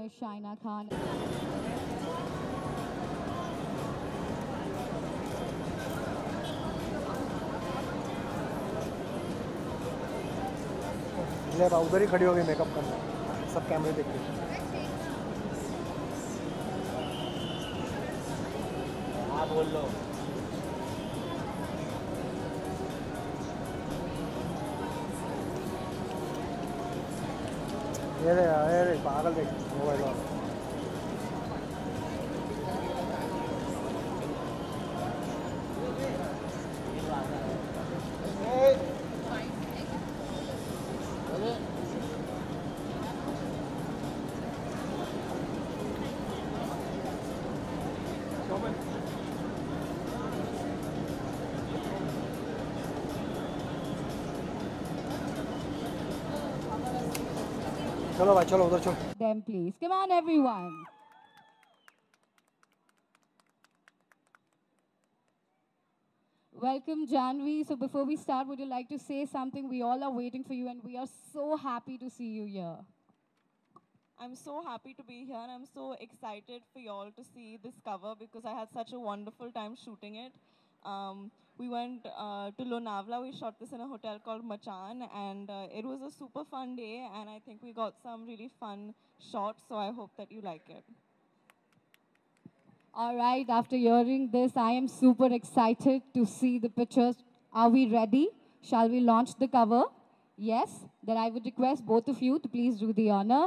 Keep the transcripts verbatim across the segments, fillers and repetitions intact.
Miss Shaina Khan. ले बा उधर ही खड़ी हो गई मेकअप करने, सब कैमरे देख के। हाँ बोल लो। ये रे ये रे पागल देख मोबाइल वाला। चलो भाई चलो उधर चलो। Them please. Come on everyone. Welcome Jhanvi. So before we start, would you like to say something? We all are waiting for you and we are so happy to see you here. I'm so happy to be here and I'm so excited for y'all to see this cover because I had such a wonderful time shooting it. Um, we went uh, to Lonavala. We shot this in a hotel called Machan and uh, it was a super fun day and I think we got some really fun shots, so I hope that you like it. All right, after hearing this, I am super excited to see the pictures. Are we ready? Shall we launch the cover? Yes? Then I would request both of you to please do the honor.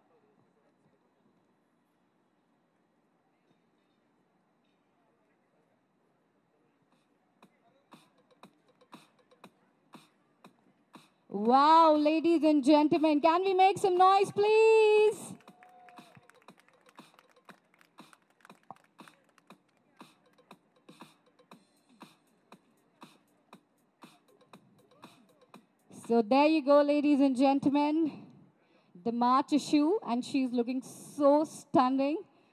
Wow, ladies and gentlemen, can we make some noise, please? So there you go, ladies and gentlemen. The March issue, and she's looking so stunning.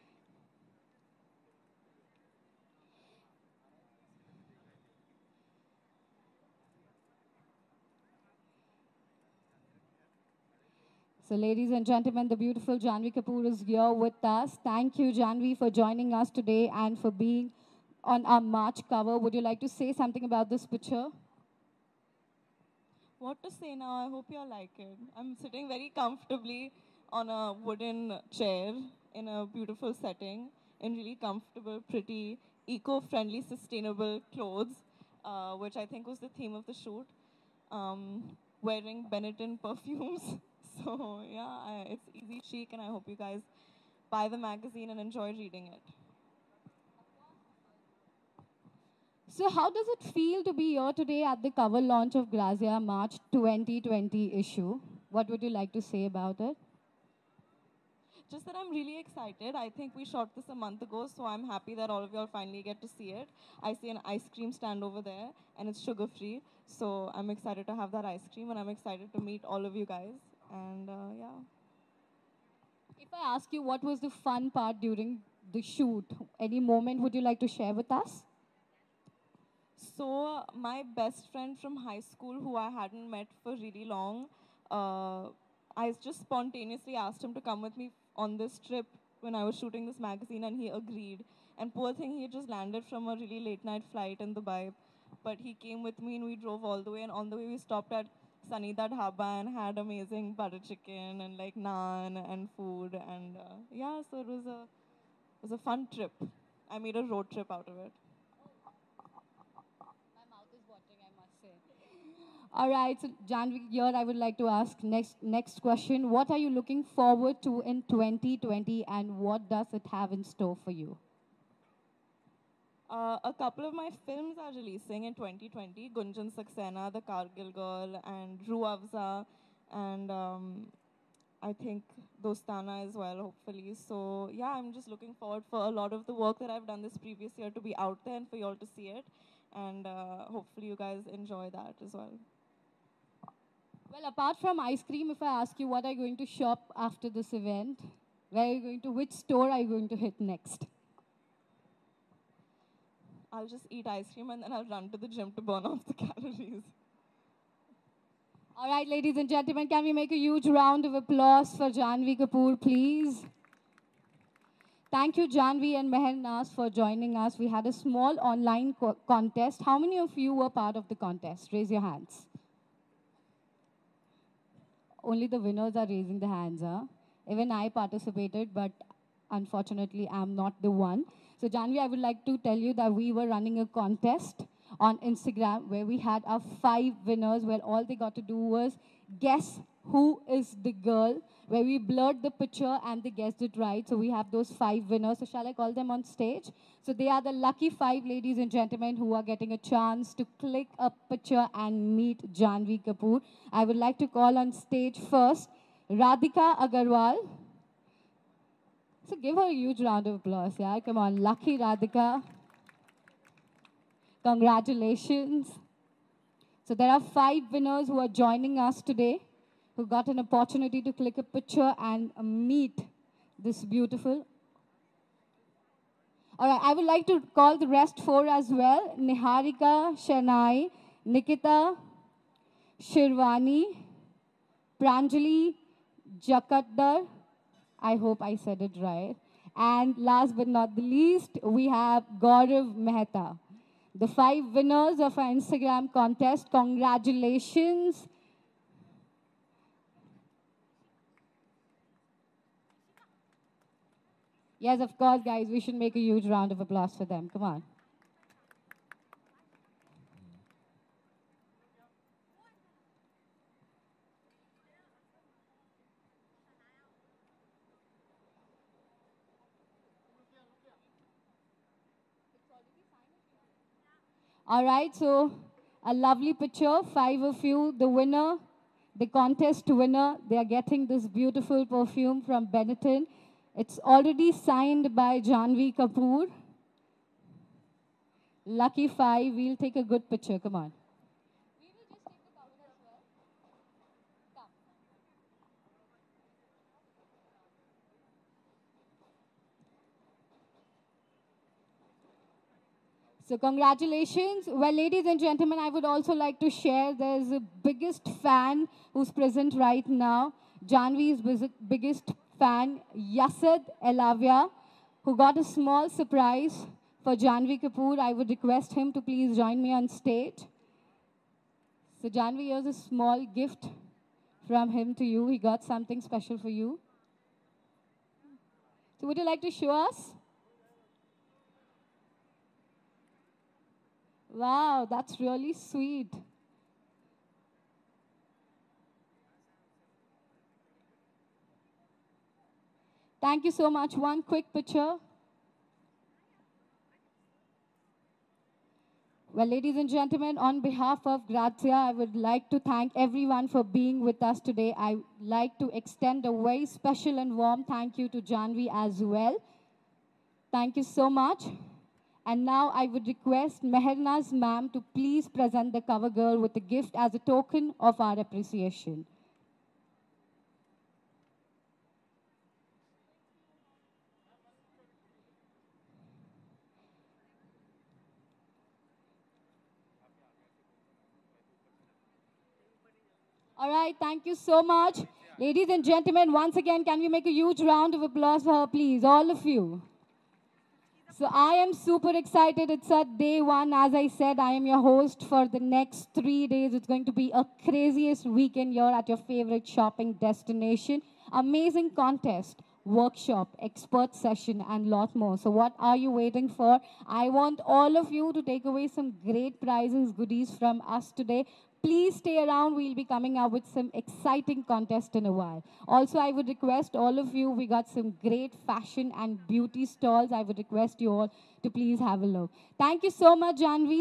So ladies and gentlemen, the beautiful Jhanvi Kapoor is here with us. Thank you, Jhanvi, for joining us today and for being on our March cover. Would you like to say something about this picture? What to say now? I hope you all like it. I'm sitting very comfortably on a wooden chair in a beautiful setting in really comfortable, pretty, eco-friendly, sustainable clothes, uh, which I think was the theme of the shoot. Um, wearing Benetton perfumes. So yeah, I, it's easy chic and I hope you guys buy the magazine and enjoy reading it. So how does it feel to be here today at the cover launch of Grazia March twenty twenty issue? What would you like to say about it? Just that I'm really excited. I think we shot this a month ago, so I'm happy that all of y'all finally get to see it. I see an ice cream stand over there, and it's sugar-free. So I'm excited to have that ice cream, and I'm excited to meet all of you guys. And uh, yeah. If I ask you what was the fun part during the shoot, any moment would you like to share with us? So my best friend from high school, who I hadn't met for really long, uh, I just spontaneously asked him to come with me on this trip when I was shooting this magazine, and he agreed. And poor thing, he had just landed from a really late night flight in Dubai. But he came with me and we drove all the way. And on the way, we stopped at Sanida Dhaba and had amazing butter chicken and like naan and food. And uh, yeah, so it was a it was a fun trip. I made a road trip out of it. My mouth is watering, I must say. All right, so Jhanvi, here I would like to ask next next question. What are you looking forward to in twenty twenty and what does it have in store for you? Uh, a couple of my films are releasing in twenty twenty. Gunjan Saxena, The Kargil Girl, and Ru Afza, and um, I think Dostana as well, hopefully. So yeah, I'm just looking forward for a lot of the work that I've done this previous year to be out there and for you all to see it. And uh, hopefully you guys enjoy that as well. Well, apart from ice cream, if I ask you what are you going to shop after this event, where are you going to, which store are you going to hit next? I'll just eat ice cream and then I'll run to the gym to burn off the calories. All right, ladies and gentlemen, can we make a huge round of applause for Jhanvi Kapoor, please? Thank you, Jhanvi and Mehernas, for joining us. We had a small online co contest. How many of you were part of the contest? Raise your hands. Only the winners are raising the hands, huh? Even I participated, but unfortunately, I'm not the one. So, Jhanvi, I would like to tell you that we were running a contest on Instagram where we had our five winners, where all they got to do was guess who is the girl, where we blurred the picture and they guessed it right. So we have those five winners. So shall I call them on stage? So they are the lucky five ladies and gentlemen who are getting a chance to click a picture and meet Jhanvi Kapoor. I would like to call on stage first Radhika Agarwal. So give her a huge round of applause, yeah? Come on, lucky Radhika. Congratulations. So there are five winners who are joining us today, who got an opportunity to click a picture and uh, meet this beautiful. All right, I would like to call the rest four as well. Niharika, Shanai, Nikita, Shirvani, Pranjali, Jakaddar. I hope I said it right. And last but not the least, we have Gaurav Mehta. The five winners of our Instagram contest. Congratulations. Yes, of course, guys. We should make a huge round of applause for them. Come on. All right, so a lovely picture. Five of you, the winner, the contest winner. They are getting this beautiful perfume from Benetton. It's already signed by Jhanvi Kapoor. Lucky five. We'll take a good picture. Come on. So congratulations. Well, ladies and gentlemen, I would also like to share there's a biggest fan who's present right now. Jhanvi's bus- biggest fan, Yasad Elavia, who got a small surprise for Jhanvi Kapoor. I would request him to please join me on stage. So Jhanvi, here's a small gift from him to you. He got something special for you. So would you like to show us? Wow, that's really sweet. Thank you so much. One quick picture. Well, ladies and gentlemen, on behalf of Grazia, I would like to thank everyone for being with us today. I would like to extend a very special and warm thank you to Jhanvi as well. Thank you so much. And now I would request Mehernas ma'am to please present the cover girl with a gift as a token of our appreciation. All right, thank you so much. Ladies and gentlemen, once again, can we make a huge round of applause for her, please, all of you? So I am super excited. It's at day one. As I said, I am your host for the next three days. It's going to be a craziest weekend here at your favorite shopping destination. Amazing contest, workshop, expert session, and lot more. So what are you waiting for? I want all of you to take away some great prizes, goodies from us today. Please stay around. We'll be coming up with some exciting contest in a while. Also, I would request all of you, we got some great fashion and beauty stalls. I would request you all to please have a look. Thank you so much, Jhanvi.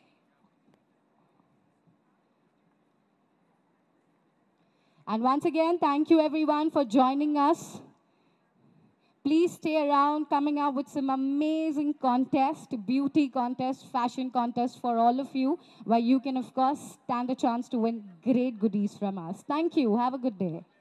And once again, thank you everyone for joining us. Please stay around, coming up with some amazing contest, beauty contest, fashion contest for all of you, where you can, of course, stand a chance to win great goodies from us. Thank you. Have a good day.